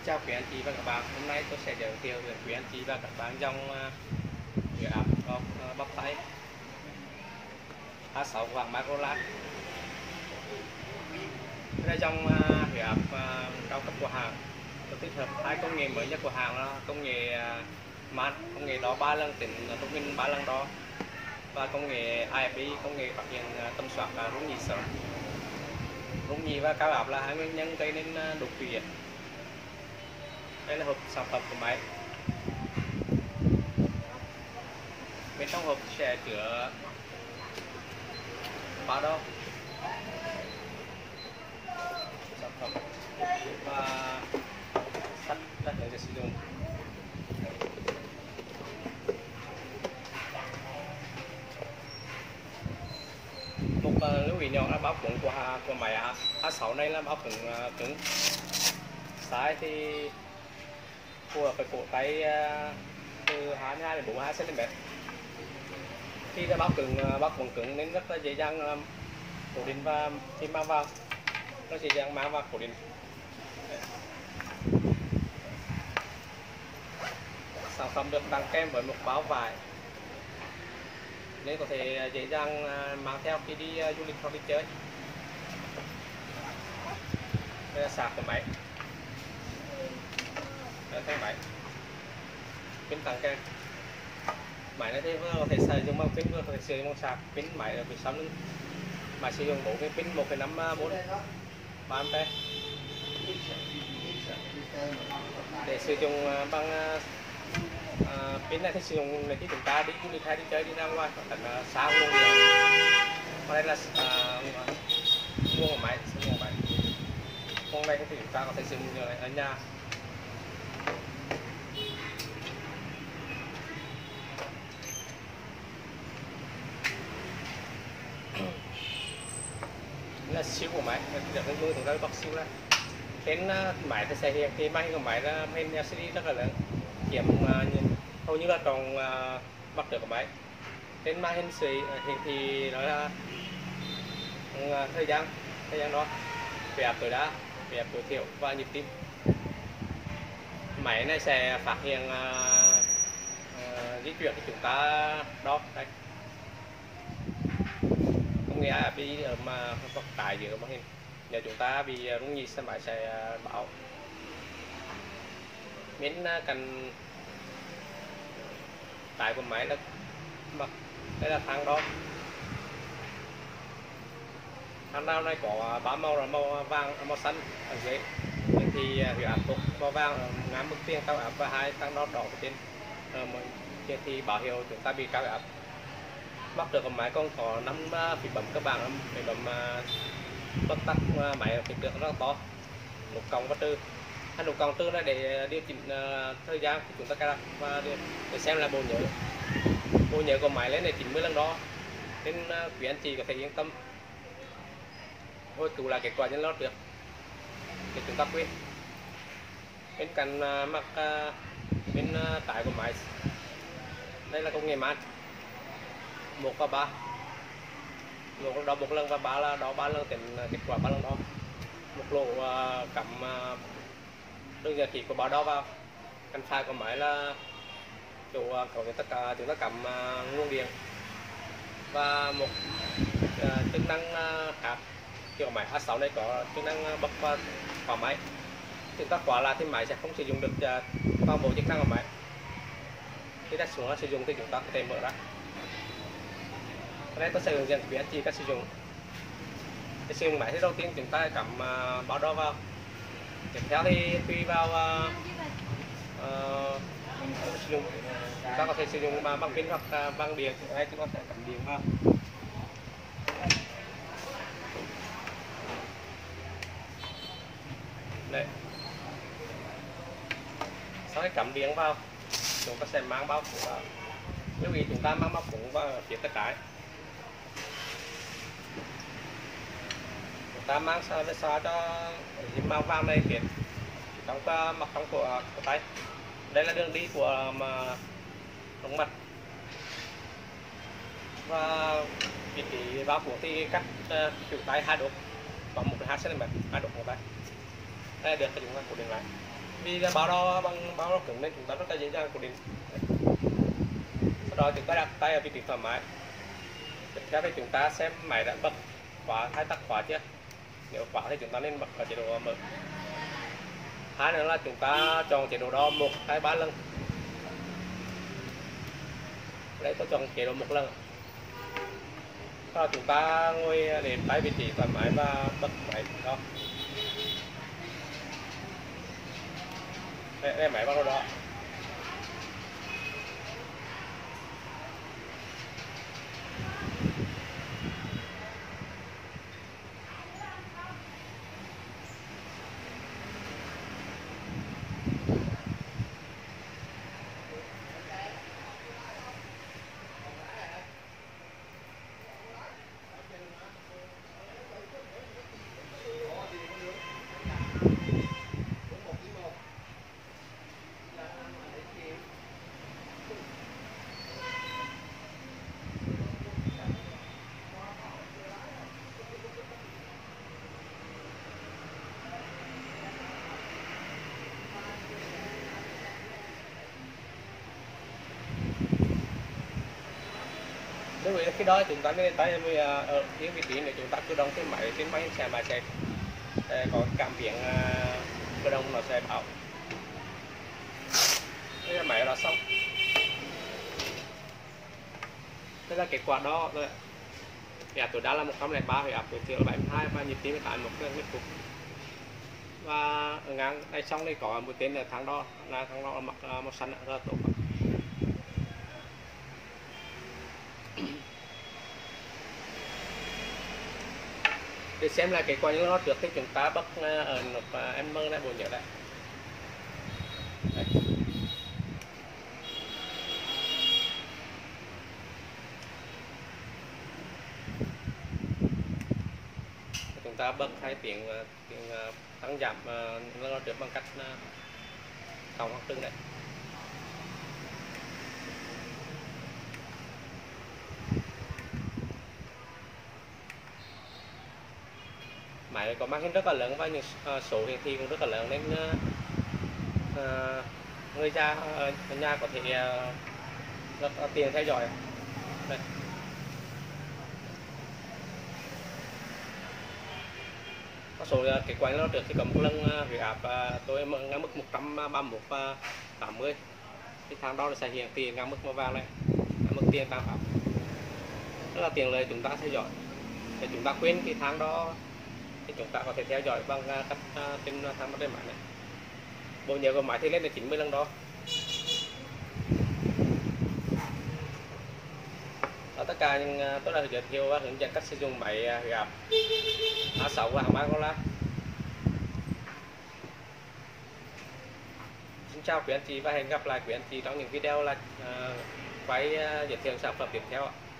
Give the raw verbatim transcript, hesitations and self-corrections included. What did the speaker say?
Chào quý anh chị và các bạn, hôm nay tôi sẽ giới thiệu với quý anh chị và các bạn dòng huyết áp bọc, bọc tay a sáu vàng Microlab. Đây là dòng huyết áp cao cấp của hãng, tôi tích hợp hai công nghệ mới nhất của hãng là công nghệ man, công nghệ đo ba lần tính thông minh ba lần đo, và công nghệ i ép i, công nghệ phát hiện tầm soát rung nhịp sớm. Rung nhịp và cao áp là hai nguyên nhân gây nên đột quỵ. Đây là hộp sản phẩm của máy. Bên trong hộp sẽ chứa ba đo sản phẩm và sắt đã hướng dẫn sử dụng. Một uh, lưu ý nhỏ là bao cuống của của máy a sáu này là bao cuống uh, cứng, size thì phù hợp với cổ tay uh, từ hai mươi hai đến bốn mươi hai xăng ti mét. Khi đã bao cứng uh, bao cuống cứng nên rất là dễ dàng um, cố định, và khi mang vào nó dễ dàng mang vào cố định. Sản phẩm được tặng kèm với một báo vải nên có thể dễ dàng mang theo khi đi du lịch hoặc đi chơi. Đây là sạc của máy, đây là thanh máy, pin tặng kèm. Máy này thì vừa có thể sử dụng bằng pin, vừa có thể sử dụng bằng sạc. Pin máy ở phía sau lưng máy sử dụng bốn cái pin một phẩy năm vôn ba ampe. Để sử dụng bằng À, pin này thì sử dụng để khi chúng ta đi du lịch hay đi chơi, đi ra ngoài hoặc là xa nguồn điện. Còn đây là à, nguồn của máy, nguồn của máy. Nguồn này thì chúng ta có thể sử dụng ở nhà. Đây là siêu của máy, được cái nuôi chúng ta bóc siêu ra. Trên máy thì sẽ hiện cái máy của máy là main lờ xê đê rất là lớn, kiểm uh, hầu như là tròn uh, bắt được của máy. Trên màn hình sẽ hiển thị đó là uh, thời gian thời gian đó, huyết áp tối đa, huyết áp tối thiểu và nhịp tim. Máy này sẽ phát hiện uh, uh, di chuyển của chúng ta đo đây. Công nghệ i ép i ở mà vật tải giữa màn hình, nếu chúng ta bị rung nhịp xe máy sẽ báo. Bên cạnh tải của máy là mặt, đây là thang đo. Thang đo này có ba màu là màu vàng, màu xanh ở dưới, thì huyết áp tốt màu vàng ngang mức tiền cao áp, và hai thang đo đỏ ở trên thì báo hiệu chúng ta bị cao áp. Bắt được của máy còn có năm phím bấm cơ bản để bấm tắt tắt máy ở kích thước rất là to, nút cộng và trừ. Hai nút cộng trừ là để điều chỉnh uh, thời gian thì chúng ta cài đặt, và để, để xem là bộ nhớ bộ nhớ của máy lên để chín mươi lần đó, nên uh, quý anh chị có thể yên tâm hồi cứu lại kết quả nhân lót được để chúng ta quên. Bên cạnh uh, mặt uh, bên uh, trái của máy, đây là công nghệ man một và ba, một đo một lần và ba là đo ba lần, tính kết quả ba lần đó. Một lỗ uh, cắm uh, đường giải khí của báo đo vào. Cạnh phải của máy là chỗ uh, có tất cả chúng ta cắm uh, nguồn điện, và một uh, chức năng uh, khác. Kiểu máy a sáu này có chức năng bật và khóa máy. Chúng ta khóa là thì máy sẽ không sử dụng được uh, toàn bộ chức năng của máy. Khi đặt xuống là sử dụng thì chúng ta có thể mở ra. Đây tôi sẽ hướng dẫn quý anh chị cách sử dụng. Để sử dụng máy thì đầu tiên chúng ta cắm uh, báo đo vào. Tiếp theo thì tùy vào uh, uh, sử dụng, chúng ta có thể sử dụng bằng pin hoặc uh, bằng điện. Đây chúng ta sẽ cắm điện vào. Đây. Sau khi cắm điện vào, chúng ta sẽ mang bao phủ vào. Lưu ý chúng ta mang bao phủ vào phía tay trái. Ta mang sao để sao cho màu vàng này hiện trong mặt trong của, của tay. Đây là đường đi của mà động mạch, và vị trí bao phủ thì cách uh, chủ tay hai độ, khoảng một phẩy hai xăng ti mét, hai độ một tay. Đây được thì chúng ta cố định lại. vì là báo đo bằng báo đo cứng nên chúng ta rất là dễ dàng cố định. Sau đó chúng ta đặt tay ở vị trí thoải mái. Tiếp theo thì chúng ta xem máy đã bật khóa hay tắt khóa chưa. Nếu khóa thì chúng ta nên bật ở chế độ mở. Hai nữa là chúng ta chọn chế độ đo một hai ba lần. Đấy, tôi chọn chế độ một lần. Sau đó chúng ta ngồi để tay vị trí thoải mái và bật máy đó. Đây, đây máy bắt đầu đó. Đối với khi đó chúng ta nên tay ở những vị trí để chúng ta cử động cái máy trên máy xe máy sẽ có cảm biến cử động nó sẽ bảo. Đây là máy đã xong. Đây là kết quả đó rồi. Dạ tối đa là một trăm lẻ ba, huyết áp tối thiểu là bảy mươi hai và nhịp tim tại một mét phút. Và ở ngang đây xong đây có một tên là thang đo, là thang đo mặc màu xanh rất là tốt. Để xem là cái quả những nó trước thì chúng ta bật ở nút em mơ này, bộ nhớ đây. Đây. Chúng ta bật hai tiếng tiếng tăng giảm nó trước bằng cách cộng hoặc trừ này. Máy có màn hình rất là lớn và những số hiển thị cũng rất là lớn nên uh, người già ở nhà có thể uh, rất là tiện theo dõi. Đây. Có số kết quả nó trước thì có một lần huyết áp uh, tôi ngang mức một trăm ba mươi mốt và tám mươi. Cái thang đo sẽ hiển thị ngang mức màu vàng này, ngang mức tiền tăng pháp. Rất là tiện lợi chúng ta theo dõi. Để chúng ta quên cái thang đo thì chúng ta có thể theo dõi bằng cách uh, trên thang trên máy này. Bộ nhớ của máy thì lên là chín mươi lần đó. Đó, tất cả những uh, tôi đã giới thiệu và hướng dẫn cách sử dụng máy uh, huyết áp A sáu của hãng Magola. Xin chào quý anh chị và hẹn gặp lại quý anh chị trong những video là uh, quay uh, giới thiệu sản phẩm tiếp theo.